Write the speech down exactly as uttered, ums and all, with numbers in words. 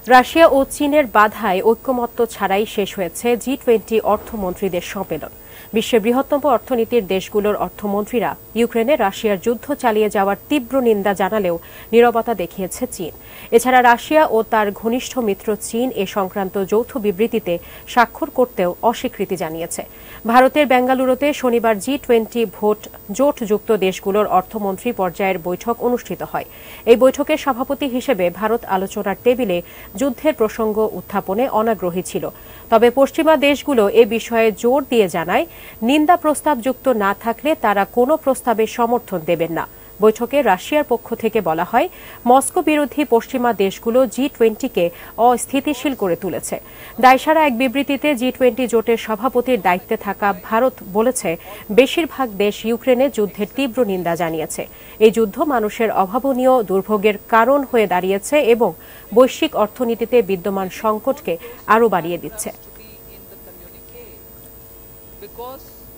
Russia ও চীনের বাধায় ঐক্যমত্য ছাড়াই শেষ হয়েছে জি টোয়েন্টি অর্থমন্ত্রীদের সম্মেলন। বিশ্বের বৃহত্তম অর্থনীতির দেশগুলোর অর্থমন্ত্রীরা ইউক্রেনে রাশিয়ার যুদ্ধ চালিয়ে যাওয়ার তীব্র নিন্দা জানালেও নীরবতা দেখিয়েছে চীন। এছাড়া রাশিয়া ও তার ঘনিষ্ঠ মিত্র চীন এ সংক্রান্ত যৌথ বিবৃতিতে স্বাক্ষর করতেও অস্বীকৃতি জানিয়েছে। ভারতের বেঙ্গালুরুতে শনিবার জি টোয়েন্টি ভোট জোটযুক্ত দেশগুলোর অর্থমন্ত্রী পর্যায়ের বৈঠক অনুষ্ঠিত হয়। এই বৈঠকের সভাপতি হিসেবে ভারত আলোচনার টেবিলে যুদ্ধের প্রসঙ্গ উত্থাপনে অনাগ্রহী ছিল। তবে পশ্চিমা দেশগুলো এ বিষয়ে জোর দিয়ে জানায়, নিন্দা প্রস্তাব যুক্ত না থাকলে তারা কোনো প্রস্তাবের সমর্থন দেবেন না। বৈঠকে রাশিয়ার পক্ষ থেকে বলা হয়, মস্কো বিরোধী পশ্চিমা দেশগুলো জি টোয়েন্টিকে অস্থিতিশীল করে তুলেছে। দায়সারা এক বিবৃতিতে জি টোয়েন্টি জোটের সভাপতির দায়িত্বে থাকা ভারত বলেছে, বেশিরভাগ দেশ ইউক্রেনে যুদ্ধের তীব্র নিন্দা জানিয়েছে। এই যুদ্ধ মানুষের অভাবনীয় দুর্ভোগের কারণ হয়ে দাঁড়িয়েছে এবং বৈশ্বিক অর্থনীতিতে বিদ্যমান সংকটকে আরও বাড়িয়ে দিচ্ছে।